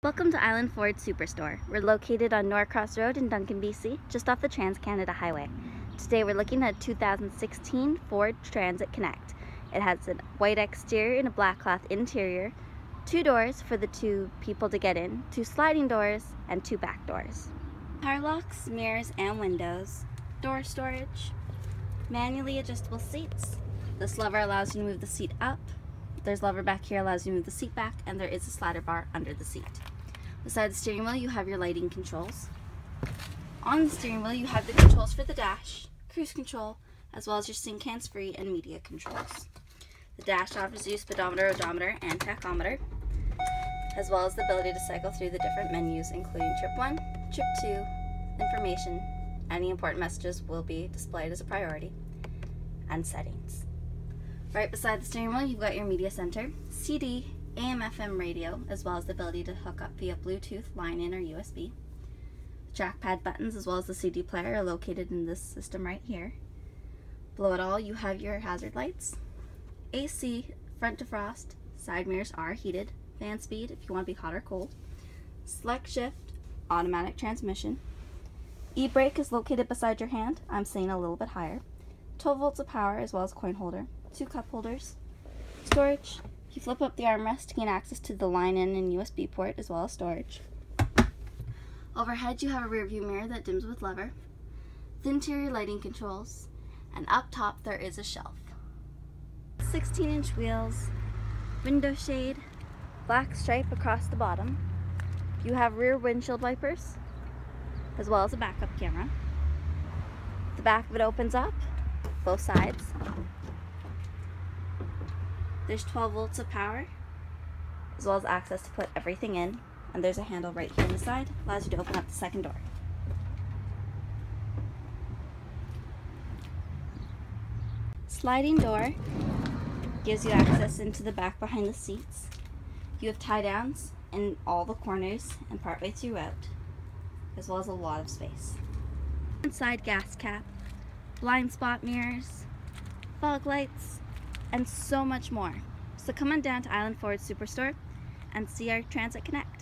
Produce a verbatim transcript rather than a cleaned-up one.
Welcome to Island Ford Superstore. We're located on Norcross Road in Duncan, B C, just off the Trans-Canada Highway. Today we're looking at two thousand sixteen Ford Transit Connect. It has a white exterior and a black cloth interior, two doors for the two people to get in, two sliding doors, and two back doors. Power locks, mirrors, and windows, door storage, manually adjustable seats. This lever allows you to move the seat up. There's a lever back here allows you to move the seat back, and there is a slider bar under the seat. Beside the steering wheel, you have your lighting controls. On the steering wheel, you have the controls for the dash, cruise control, as well as your sync hands-free and media controls. The dash offers you speedometer, odometer, and tachometer, as well as the ability to cycle through the different menus, including trip one, trip two, information. Any important messages will be displayed as a priority, and settings. Right beside the steering wheel, you've got your media center, C D, A M F M radio, as well as the ability to hook up via Bluetooth, line-in, or U S B. The trackpad buttons, as well as the C D player, are located in this system right here. Below it all, you have your hazard lights, A C, front defrost, side mirrors are heated, fan speed if you want to be hot or cold, select shift, automatic transmission. E-brake is located beside your hand. I'm saying a little bit higher. twelve volts of power, as well as coin holder, two cup holders, storage. You flip up the armrest to gain access to the line-in and U S B port, as well as storage. Overhead, you have a rear view mirror that dims with lever, the interior lighting controls, and up top there is a shelf. sixteen inch wheels, window shade, black stripe across the bottom. You have rear windshield wipers, as well as a backup camera. The back of it opens up, both sides. There's twelve volts of power, as well as access to put everything in, and there's a handle right here on the side, allows you to open up the second door. Sliding door gives you access into the back behind the seats. You have tie downs in all the corners and partway throughout, as well as a lot of space. Inside gas cap, blind spot mirrors, fog lights, and so much more. So come on down to Island Ford Superstore and see our Transit Connect.